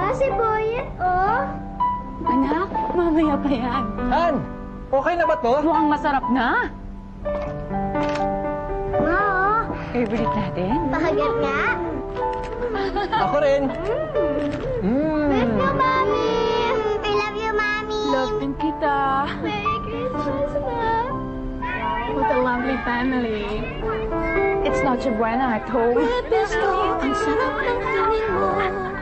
Sibuyas, oh. Anak, mamaya pa yan. Han, okay na ba to? Mukhang masarap na. Ma, oh. Favorite natin? Pahagat nga. Ako rin. Miss you, Mami. I love you, Mami. Love din kita. Merry Christmas, Ma. What a lovely family. It's Noche Buena at home. Ang sarap ng tingin mo.